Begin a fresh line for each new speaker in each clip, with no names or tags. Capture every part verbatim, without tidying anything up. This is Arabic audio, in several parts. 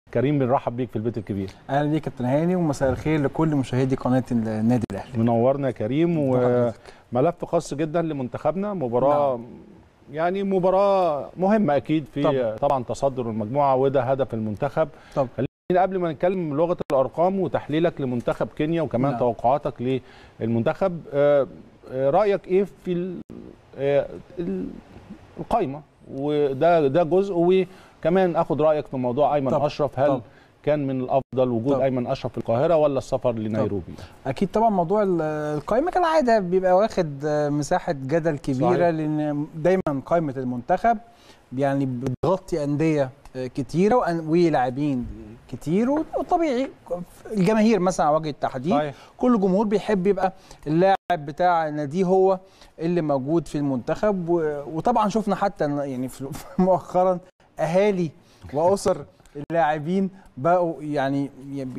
كريم بنرحب بيك في البيت الكبير.
اهلا بيك كابتن هاني، ومساء الخير لكل مشاهدي قناه النادي الاهلي.
منورنا يا كريم، وملف خاص جدا لمنتخبنا، مباراه نعم. يعني مباراه مهمه اكيد في طبعا, طبعا تصدر المجموعه، وده هدف المنتخب.
طبعا
قبل ما نتكلم لغه الارقام وتحليلك لمنتخب كينيا وكمان نعم. توقعاتك للمنتخب، رايك ايه في القائمه؟ وده ده جزء، وكمان اخد رايك في موضوع ايمن طب. اشرف. هل طب. كان من الافضل وجود طب. ايمن اشرف في القاهره ولا السفر لنيروبي؟
اكيد طبعا موضوع القائمه كالعاده بيبقى واخد مساحه جدل كبيره صحيح. لان دايما قائمه المنتخب يعني بتغطي انديه كتيره ولاعبين كتير، وطبيعي الجماهير مثلا على وجه التحديد صحيح. كل جمهور بيحب يبقى اللاعب بتاع ناديه هو اللي موجود في المنتخب. وطبعا شفنا حتى يعني مؤخرا اهالي واسر اللاعبين بقوا يعني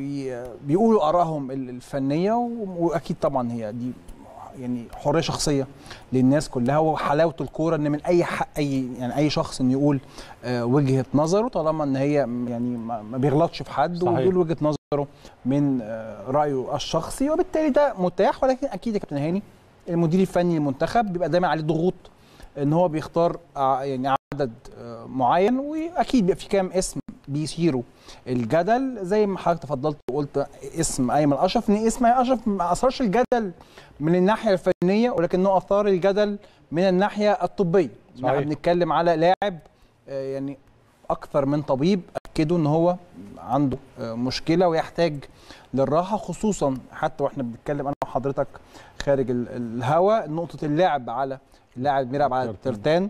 بيقولوا ارائهم الفنيه، واكيد طبعا هي دي يعني حريه شخصيه للناس كلها، وحلاوه الكوره ان من اي حق اي يعني اي شخص ان يقول وجهه نظره طالما ان هي يعني ما بيغلطش في حد صحيح. ويقول وجهه نظره من رايه الشخصي، وبالتالي ده متاح. ولكن اكيد يا كابتن هاني المدير الفني للمنتخب بيبقى دايما عليه ضغوط ان هو بيختار يعني عدد معين، واكيد بيبقى في كام اسم بيثيروا الجدل زي ما حضرتك تفضلت وقلت اسم ايمن اشرف. ان اسم ايمن اشرف ما اثارش الجدل من الناحيه الفنيه، ولكنه اثار الجدل من الناحيه الطبيه. احنا بنتكلم على لاعب يعني اكثر من طبيب اكدوا ان هو عنده مشكله ويحتاج للراحه، خصوصا حتى واحنا بنتكلم انا وحضرتك خارج الهواء نقطه اللعب على اللاعب بيلعب على الترتان.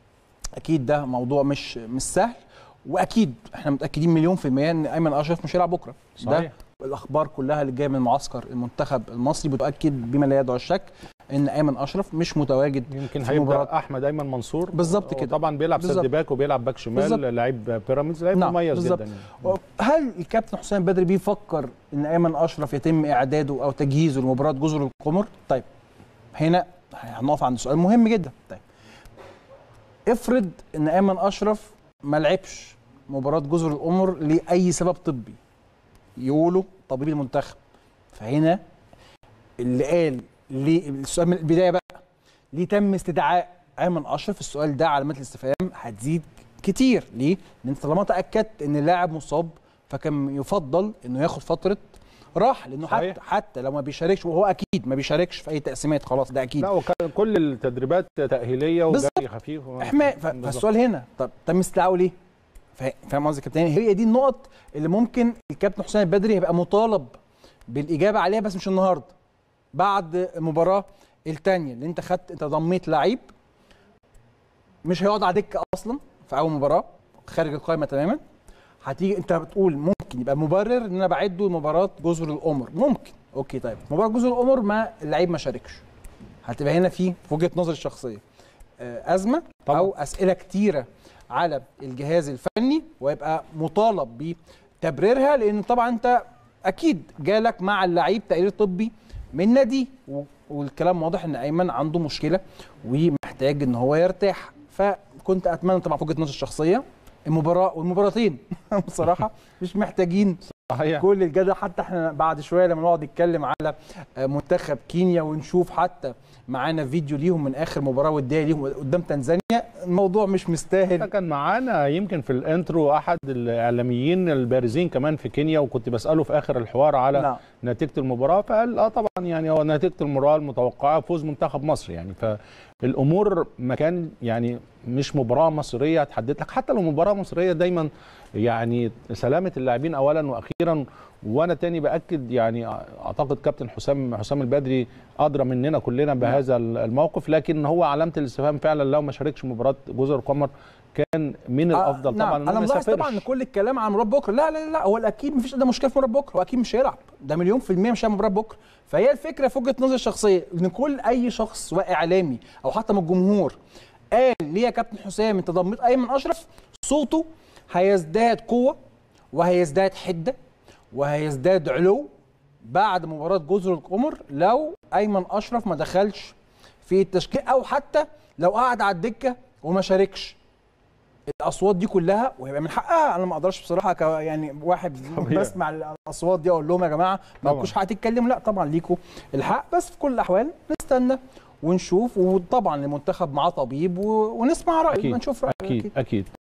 اكيد ده موضوع مش مش سهل، واكيد احنا متاكدين مليون في الميه ان ايمن اشرف مش هيلعب بكره صحيح. ده الاخبار كلها اللي جايه من معسكر المنتخب المصري بتؤكد بما لا يدعو الشك ان ايمن اشرف مش متواجد.
يمكن هيبقى احمد ايمن منصور
بالظبط كده،
طبعا بيلعب سد باك وبيلعب باك شمال، لعيب بيراميدز، لعيب نعم. مميز بالزبط. جدا يعني.
هل الكابتن حسام بدري بيفكر ان ايمن اشرف يتم اعداده او تجهيزه لمباراه جزر القمر؟ طيب هنا هنقف عند سؤال مهم جدا. طيب افرض ان ايمن اشرف ما لعبش مباراه جزر القمر لاي سبب طبي يقولوا طبيب المنتخب، فهنا اللي قال ليه السؤال من البدايه بقى ليه تم استدعاء ايمن اشرف؟ السؤال ده علامات الاستفهام هتزيد كتير. ليه؟ لان انت طالما تاكدت ان اللاعب مصاب فكان يفضل انه ياخد فتره راحه، لانه صحيح. حتى حتى لو ما بيشاركش، وهو اكيد ما بيشاركش في اي تقسيمات خلاص ده اكيد.
لا وكان كل التدريبات تاهيليه وجري خفيف
احماء. فالسؤال هنا طب تم استدعائه ليه؟ فاهم قصدي يا كابتن؟ هي دي النقط اللي ممكن الكابتن حسام البدري هيبقى مطالب بالاجابه عليها، بس مش النهارده، بعد المباراه الثانيه اللي انت خدت انت ضميت لعيب مش هيقعد على دكه اصلا في اول مباراه خارج القائمه تماما. هتيجي انت بتقول ممكن يبقى مبرر ان انا بعده لمباراه جزر القمر، ممكن اوكي. طيب مباراه جزر القمر ما اللعيب ما شاركش، هتبقى هنا في وجهه نظري الشخصيه ازمه طبعا. او اسئله كتيره على الجهاز الفني، ويبقى مطالب بتبريرها، لان طبعا انت اكيد جالك مع اللعيب تقرير طبي من نادي، والكلام واضح ان ايمن عنده مشكله ومحتاج ان هو يرتاح. فكنت اتمنى طبعا في وجهه نظري الشخصيه المباراه والمباراتين بصراحه مش محتاجين صحيح. كل الجدل. حتى احنا بعد شويه لما نقعد نتكلم على منتخب كينيا ونشوف حتى معانا فيديو ليهم من اخر مباراه وديه ليهم قدام تنزانيا، الموضوع مش مستاهل.
كان معانا يمكن في الانترو احد الاعلاميين البارزين كمان في كينيا، وكنت بساله في اخر الحوار على لا. نتيجه المباراه، فقال اه طبعا يعني هو نتيجه المباراه المتوقعه فوز منتخب مصر يعني. فالامور ما كان يعني مش مباراه مصريه هتحدد لك، حتى لو مباراه مصريه دايما يعني سلامه اللاعبين اولا واخيرا. وانا تاني باكد يعني اعتقد كابتن حسام حسام البدري ادرى مننا كلنا بهذا الموقف، لكن هو علامه الاستفهام فعلا لو ما شاركش مباراه جزر القمر كان من الافضل طبعا.
نعم. انا ملاحظ طبعا ان كل الكلام عن مباراه بكره، لا لا لا هو اكيد مفيش ادنى مشكله في مباراه بكره، هو اكيد مش هيلعب، ده مليون في الميه مش هيلعب مباراه بكره. فهي الفكره في وجهه نظري الشخصيه ان كل اي شخص سواء اعلامي او حتى من الجمهور قال ليه يا كابتن حسام انت ضميت ايمن اشرف، صوته هيزداد قوه وهيزداد حده وهيزداد علو بعد مباراه جزر القمر لو ايمن اشرف ما دخلش في التشكيل، او حتى لو قعد على الدكه وما شاركش. الاصوات دي كلها ويبقى من حقها. انا ما اقدرش بصراحه ك يعني واحد بسمع الاصوات دي اقول لهم يا جماعه ما لكوش حق تتكلموا، لا طبعا ليكوا الحق، بس في كل الاحوال نستنى ونشوف. وطبعا المنتخب معاه طبيب ونسمع رايه ونشوف رايه.
اكيد اكيد, أكيد.